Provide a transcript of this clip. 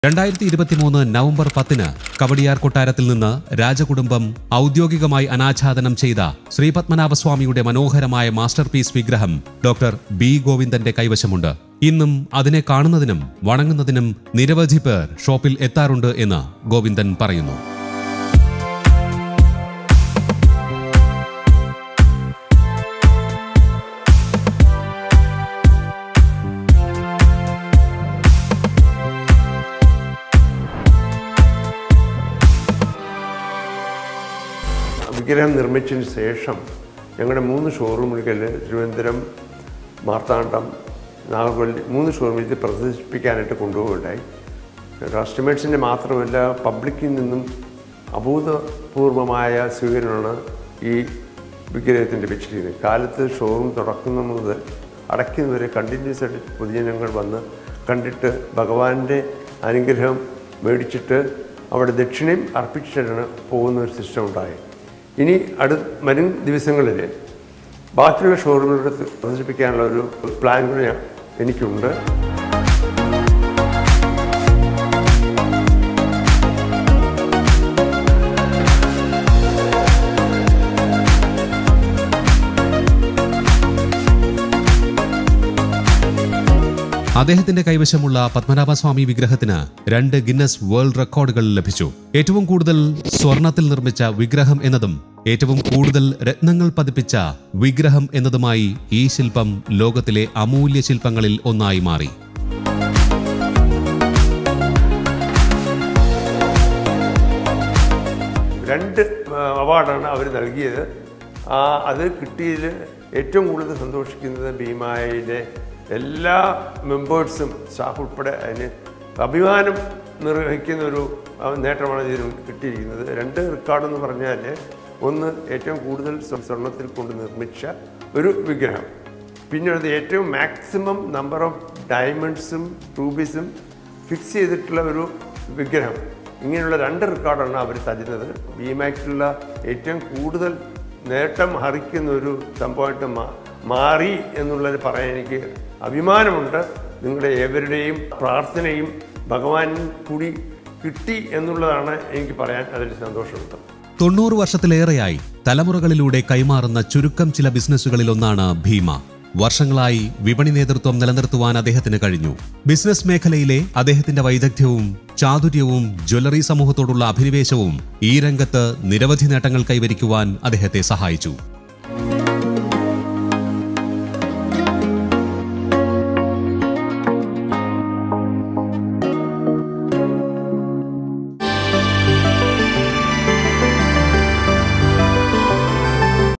2023 November 10 Kowdiar കൊട്ടാരത്തിൽ നിന്ന് രാജകുടുംബം ഔദ്യോഗികമായി അനാച്ഛാദനം ചെയ്ത ശ്രീപത്മനാഭസ്വാമിയുടെ മനോഹരമായ മാസ്റ്റർപീസ് വിഗ്രഹം ഡോക്ടർ ബി ഗോവിന്ദന്റെ കൈവശമുണ്ട്. ഇന്നും അതിനെ കാണുന്നതിനും വണങ്ങുന്നതിനും നിരവധി പേർ ഷോപ്പിൽ എത്താറുണ്ട് എന്ന് ഗോവിന്ദൻ പറയുന്നു. വിഗ്രഹം നിർമ്മിച്ചതിന് ശേഷം ഞങ്ങളുടെ 3 ഷോറൂമുകളിൽ തിരുവനന്തപുരം, മാർത്താണ്ഡം, നാഗർകോവിൽ 3 ഷോറൂമിൽ പ്രദർശിപ്പിക്കാനായിട്ട് കൊണ്ടുപോവുകയുണ്ടായി. കസ്റ്റമേഴ്സിൻ്റെ മാത്രമല്ല പബ്ലിക്കിൽ നിന്നും അഭൂതപൂർവമായ സ്വീകരണമാണ് ഈ വിഗ്രഹത്തിന് ലഭിച്ചിരിക്കുന്നത്. കാലത്ത് ഷോറൂം തുടക്കുന്ന മുതൽ അടയ്ക്കുന്നവരെ കണ്ടിന്യൂസ് ആയിട്ട് പൊതുജനങ്ങൾ വന്ന് കണ്ടിട്ട് ഭഗവാന്റെ അനുഗ്രഹം മേടിച്ചിട്ട് അവിടെ ദക്ഷിണയും അർപ്പിച്ചിട്ടാണ് പോകുന്ന ഒരു സിസ്റ്റം ഉണ്ടായി. ഇനി വരും ദിവസങ്ങളിൽ ബാക്കിയുള്ള ഷോറൂമുകളെ പ്രദർശിപ്പിക്കാനുള്ള ഒരു പ്ലാൻ കൂടി എനിക്കുണ്ട്. അദ്ദേഹത്തിന്റെ കൈവശമുള്ള പത്മനാഭസ്വാമി വിഗ്രഹത്തിന് 2 ഗിന്നസ് വേൾഡ് റെക്കോർഡുകൾ ലഭിച്ചു. ഏറ്റവും കൂടുതൽ സ്വർണത്തിൽ നിർമ്മിച്ച വിഗ്രഹം എന്നതും ഏറ്റവും കൂടുതൽ രത്നങ്ങൾ പതിപ്പിച്ച വിഗ്രഹം എന്നതുമായി ഈ ശില്പം ലോകത്തിലെ അമൂല്യ ശില്പങ്ങളിൽ ഒന്നായി മാറി. രണ്ട് അവാർഡാണ് അവർ നൽകിയത്. അത് കിട്ടിയതിൽ ഏറ്റവും കൂടുതൽ സന്തോഷിക്കുന്നത് ഭീമായിലെ എല്ലാ മെമ്പേഴ്സും സ്റ്റാഫ് ഉൾപ്പെടെ അതിന് അഭിമാനം നിർവഹിക്കുന്ന ഒരു നേട്ടമാണ് ഇതിന് കിട്ടിയിരിക്കുന്നത്. 2 റെക്കോർഡെന്ന് പറഞ്ഞാൽ, ഒന്ന് ഏറ്റവും കൂടുതൽ സ്വർണത്തിൽ കൊണ്ട് നിർമ്മിച്ച ഒരു വിഗ്രഹം, പിന്നെ അത് ഏറ്റവും മാക്സിമം നമ്പർ ഓഫ് ഡയമണ്ട്സും റൂബീസും ഫിക്സ് ചെയ്തിട്ടുള്ള ഒരു വിഗ്രഹം. ഇങ്ങനെയുള്ള 2 റെക്കോർഡാണ് അവർ തരുന്നത്. ഭീമയ്ക്കുള്ള ഏറ്റവും കൂടുതൽ നേട്ടം ഹറിക്കുന്ന ഒരു സംഭവമായിട്ട് മാറി എന്നുള്ളത് പറയാൻ എനിക്ക് അഭിമാനമുണ്ട്. നിങ്ങളുടെ ഏവരുടെയും പ്രാർത്ഥനയും ഭഗവാൻ കൂടി കിട്ടി എന്നുള്ളതാണ് എനിക്ക് പറയാൻ അതിൽ സന്തോഷമുണ്ട്. 90 വർഷത്തിലേറെയായി തലമുറകളിലൂടെ കൈമാറുന്ന ചുരുക്കം ചില ബിസിനസ്സുകളിലൊന്നാണ് ഭീമ. വർഷങ്ങളായി വിപണി നേതൃത്വം നിലനിർത്തുവാൻ അദ്ദേഹത്തിന് കഴിഞ്ഞു. ബിസിനസ് മേഖലയിലെ അദ്ദേഹത്തിന്റെ വൈദഗ്ധ്യവും ചാതുര്യവും ജ്വല്ലറി സമൂഹത്തോടുള്ള അഭിനിവേശവും ഈ രംഗത്ത് നിരവധി നേട്ടങ്ങൾ കൈവരിക്കുവാൻ അദ്ദേഹത്തെ സഹായിച്ചു.